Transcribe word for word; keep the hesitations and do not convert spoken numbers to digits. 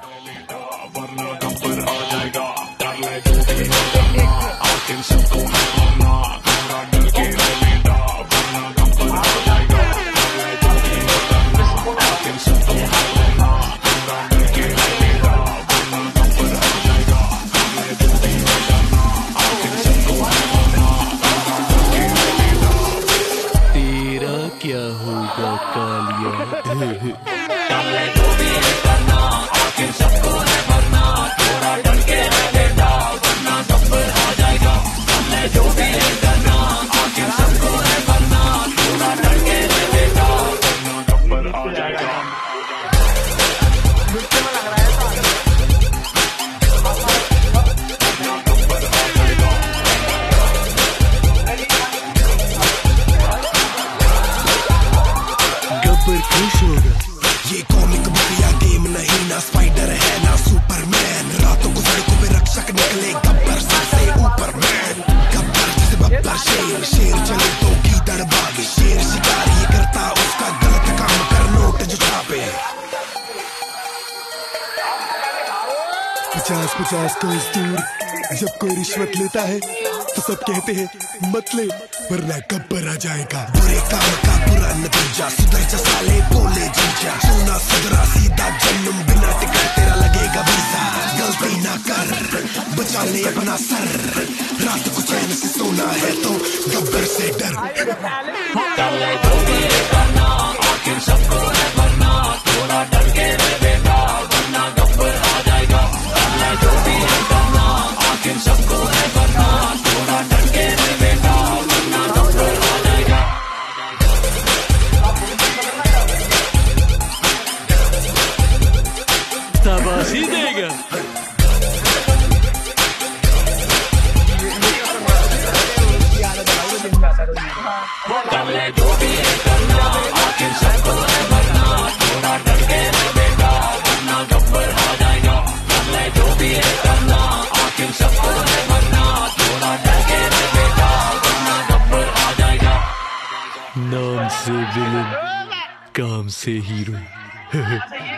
वरना गब्बर आ जाएगा। कर ले जो भी करना, आखिर सबको है मरना। थोड़ा डर के रह लेना, वरना गब्बर आ जाएगा। कर ले जो भी करना, आखिर सबको है मरना। थोड़ा डर के रह लेना, वरना गब्बर आ जाएगा। कर ले जो भी करना, आखिर सबको है मरना। थोड़ा डर के रह लेना। तेरा क्या होगा कालिया? कर ले जो भी करना, आखिर सबको है मरना। थोड़ा डर के रह लेना, वरना गब्बर आ जाएगा। कर ले जो भी करना, आखिर सबको है मरना। थोड़ा डर के रह लेना, वरना गब्बर आ जाएगा। गब्बर खुश होगा। ये कॉमिक बुक या गेम नहीं, ना स्पाइडर है ना सुपरमैन। रातों को सड़कों पे रक्षक निकले, गब्बर सबसे ऊपर मैन। गब्बर जैसे बब्बर शेर, शेर चले तो गीदड़ भागे। शेर शिकार ये करता उसका गलत काम कर नोट जो छापे। पचास पचास कोस दूर जब कोई रिश्वत लेता है तो सब कहते हैं मत ले, वरना गब्बर आ जाएगा। बुरे काम का बुरा नतीजा, सुधर जा साले बोले जीजा। सोना सुधरा सीधा जन्म, बिना टिकट तेरा लगेगा वीजा। गलती ना कर, बचा ले अपना सर। रात को चैन से सोना है तो गब्बर से डर। कर ले जो भी करना, आखिर सबको है मरना। थोड़ा डर के रह लेना, वरना गब्बर आ जाएगा। कर ले जो भी करना, आखिर सबको है मरना। थोड़ा डर के रह लेना, वरना गब्बर आ जाएगा। शाबाशी देगा। कर ले जो भी करना, आखिर सबको है मरना। थोड़ा डर के रह लेना, वरना गब्बर आ जाएगा। कर ले जो भी करना, आखिर सबको है मरना। थोड़ा डर के रह लेना, वरना गब्बर आ जाएगा। नाम से विलन, काम से हीरो।